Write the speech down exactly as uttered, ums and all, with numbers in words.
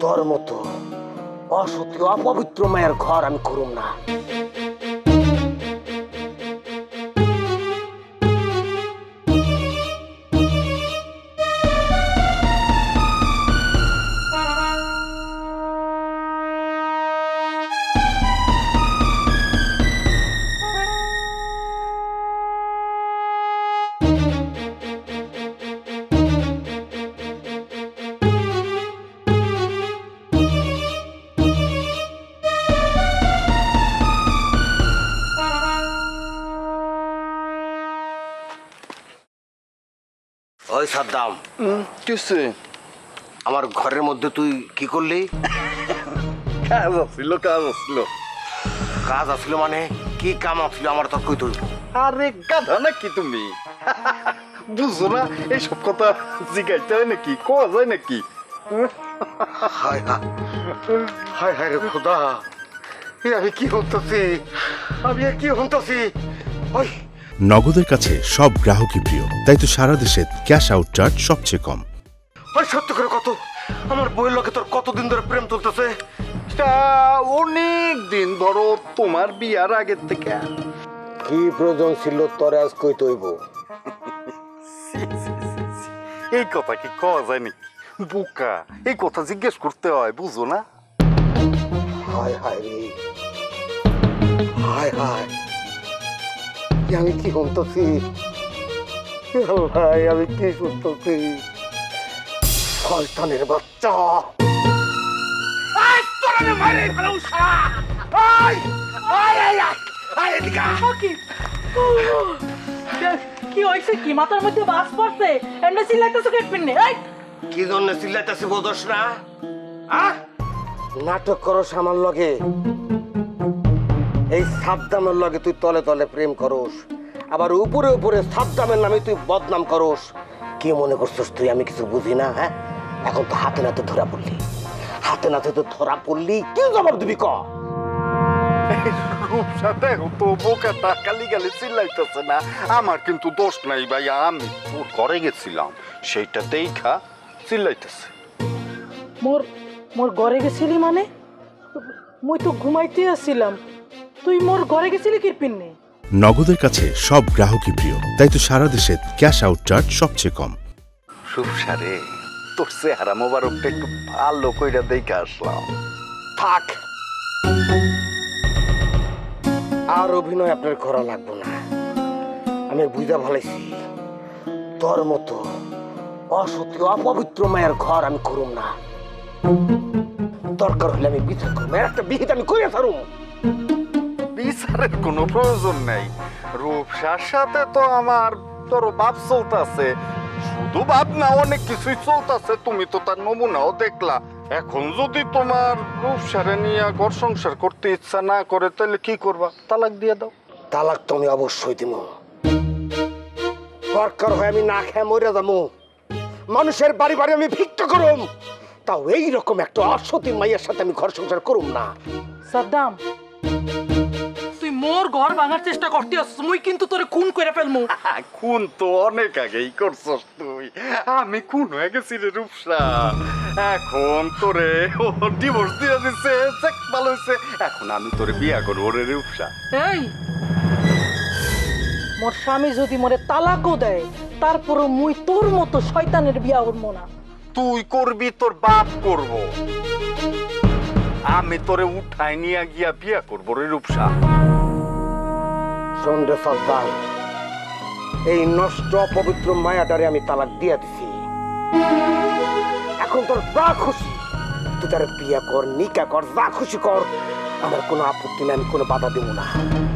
তোর মতো অসতী অপবিত্র মায়ের ঘর আমি করুম না। ওই সাদ্দাম, কিসে? আমার ঘরের মধ্যে তুই কি করলি? কাজ আসছিল কাজ আসছিল কাজ আসছিল মানে কি কাম আসছিল আমার তো কই তুই? আরে গাধা নাকি তুমি? বুঝো না এইসব কথা জিজ্ঞাসা হয় নাকি, কোয়া যায় নাকি? হায় হায় হায় রে খোদা, আমি কি হতেছি, আমি কি হতেছি? ওই নগদের কাছে সব গ্রাহকই প্রিয়, তাই তো সারা দেশে ক্যাশ আউট চার্জ সবচেয়ে কম। ওই সত্য করে কত, আমার বইয়ের লোকে তোর কতদিন ধরে প্রেম চলতেছে? অনেক দিন ধরো, তোমার বিয়ার আগের থেকে। কি প্রয়োজন ছিল তোর আজ কই তৈব? এই কথা কি কওয়া যায় নাকি? বোকা, এই কথা জিজ্ঞেস করতে হয়, বুঝো না? হায় হায় রে, হায় হায়, আমি কি শুনতেছি? ভাই আমি কি শুনতেছি? শয়তানের বাচ্চা! কি হয়েছে? কি মাথার মধ্যে বাস পড়ছে? এমনি চিল্লাইতেছো কেন পিন্নে? কি জন্য চিল্লাইতেছি বোঝস না? নাটক করস আমার লগে, এই সাদ্দামের লগে তুই তলে তলে প্রেম করস, আবার উপরে উপরে সাদ্দামের নামে তুই বদনাম করস। কি মনে করছিস তুই আমি কিছু বুঝি না? হ্যাঁ, এখন তো হাতে নাতে ধরা পড়লি, হাতে নাতে তো ধরা পড়লি, কি জবাব দিবি ক? রূপসাতে তো বোকাটা কালি গালি চিল্লাইতেছে না, আমার কিন্তু দোষ নাই ভাই, আমি ওর ঘরে গেছিলাম, সেইটা দেখা চিল্লাইতেছে। মোর মোর ঘরে গেছিলি মানে? মুই তো ঘুমাইতে আসছিলাম, তুই মোর ঘরে গেছিলি কি পিন্নে? নগদের কাছে সব গ্রাহকই প্রিয়, তাই তো সারা দেশে ক্যাশ আউট চার্জ সবচেয়ে কম। রূপসারে, তোর চেহারা মোবারকটা একটু ভালো কইরা দেখে আসলাম। থাক, আর অভিনয় আপনার করা লাগবে না, আমি বুঝা ভালাইছি। তোর মতো অসতী অপবিত্র মায়ের ঘর আমি করুম না। দরকার হলে আমি বিচার করবো, একটা বিহিত আমি করে ছাড়ুম। বিচারের কোনো প্রয়োজন নেই, রূপসার সাথে তো আমার তোর বাপ চলতেছে, শুধু বাপ না অনেক কিছুই চলতেছে, তুমি তো তার নমুনাও দেখলা। এখন যদি তোমার রূপসারে নিয়ে ঘর সংসার করতে ইচ্ছা না করে, তাহলে কি করবা? তালাক দিয়ে দাও। তালাক তো আমি অবশ্যই দিব, দরকার হয় আমি না খেয়ে মরে যাবো, মানুষের বাড়ি বাড়ি আমি ভিক্ষা করুম, তাও এইরকম একটা অসতী মাইয়ের সাথে আমি ঘর সংসার করুম না। সাদ্দাম, তুই মোর ঘর ভাঙার চেষ্টা করতে আসছিস, মুই কিন্তু তোরে খুন করে ফেলমু। খুন তো অনেক আগেই করছস তুই, আমি খুন হয়ে গেছি রে রূপসা। এখন তোরে ও ডিভোর্স দিয়ে দিছে, চেক ভালো হয়েছে, এখন আমি তোরে বিয়া করবো রে রূপসা। এই, মোর স্বামী যদি মোরে তালাকও দেয়, তারপরও মুই তোর মতো শয়তানের বিয়া করবো না। তুই করবি, তোর বাপ করব, আমি তোরে উঠাই নিয়ে গিয়া বিয়া করবো রে রূপসা। শোন রে সাদ্দাম, এই নষ্ট অপবিত্র মায়াটারে আমি তালাক দিয়ে দিছি, এখন তোর যা খুশি তুই তার বিয়া কর, নিকা কর, যা খুশি কর, আমার কোনো আপত্তি নেই, আমি কোনো বাধা দেব না।